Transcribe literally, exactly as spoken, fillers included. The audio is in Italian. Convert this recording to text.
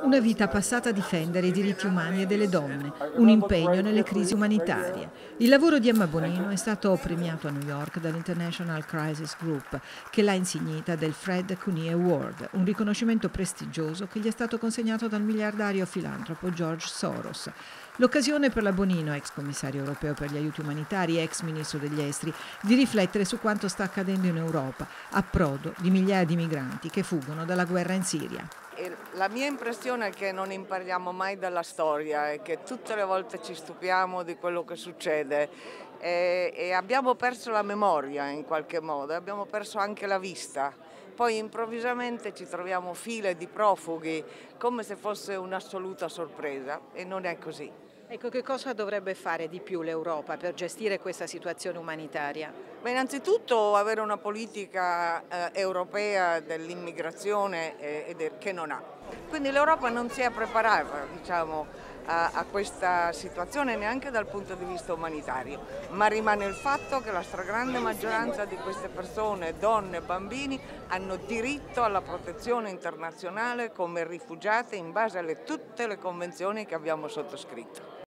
Una vita passata a difendere i diritti umani e delle donne, un impegno nelle crisi umanitarie. Il lavoro di Emma Bonino è stato premiato a New York dall'International Crisis Group, che l'ha insignita del Fred Cooney Award, un riconoscimento prestigioso che gli è stato consegnato dal miliardario filantropo George Soros. L'occasione per la Bonino, ex commissario europeo per gli aiuti umanitari e ex ministro degli esteri, di riflettere su quanto sta accadendo in Europa, approdo di migliaia di migranti che fuggono dalla guerra in Siria. La mia impressione è che non impariamo mai dalla storia e che tutte le volte ci stupiamo di quello che succede e, e abbiamo perso la memoria in qualche modo, abbiamo perso anche la vista. Poi improvvisamente ci troviamo file di profughi come se fosse un'assoluta sorpresa e non è così. Ecco, che cosa dovrebbe fare di più l'Europa per gestire questa situazione umanitaria? Beh, innanzitutto avere una politica eh, europea dell'immigrazione eh, che non ha. Quindi l'Europa non si è preparata, diciamo, a, a questa situazione neanche dal punto di vista umanitario, ma rimane il fatto che la stragrande maggioranza di queste persone, donne e bambini, hanno diritto alla protezione internazionale come rifugiate in base a tutte le convenzioni che abbiamo sottoscritto.